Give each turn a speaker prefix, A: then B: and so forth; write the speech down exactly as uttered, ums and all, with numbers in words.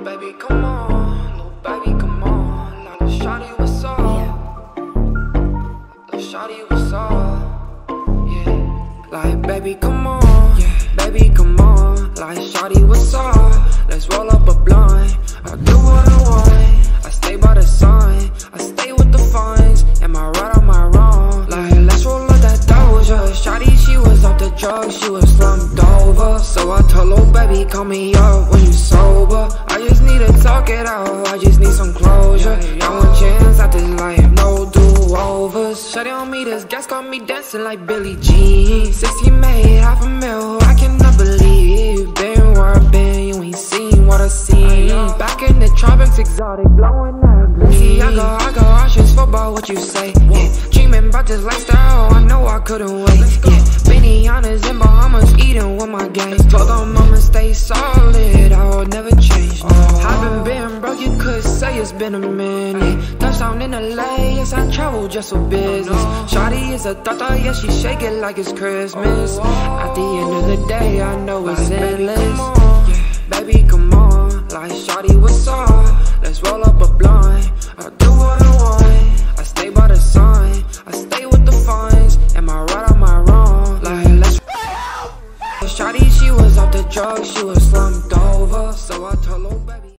A: Little baby, come on, little baby, come on. Now, little shawty, what's up? Little shawty, what's up? Yeah, like, baby, come on, yeah, baby, come on. Like, shawty, what's up? Let's roll up a blunt. I'll do what I want. I stay by the sun. I stay with the funds. Am I right or am I wrong? Like, let's roll up that doja. Shawty, she was off the drugs. She was slumped over. So I told her, baby, call me up when you sober. I just need to talk it out. I just need some closure. Got one chance at this life, no do-overs. Shawty on me, this gas got me dancing like Billie Jean. sixteen made half a mil, I cannot believe. Been where I've been, you ain't seen what I seen. Back in the tropics, exotic, blowing that green. See, I go, I go, options for about what you say. Yeah, dreaming about this lifestyle, I know I couldn't wait. Yeah, Benihana's in Bahamas, eating with my gang. Told them I'ma stay solid, I will never change. Haven't been broke, you could say it's been a minute. Touchdown in L A, yes, I travel just for business. Shawty is a thought, yeah, she shake it like it's Christmas. At the end of the day, I know it's endless. Baby, come on, like, shawty, what's up? Let's roll up a blunt. I do what I want. I stay by the sun. I stay with the funds. Am I right or am I wrong? Like, let's. Shawty, she was off the drugs. She was slumped over. So I told her, baby.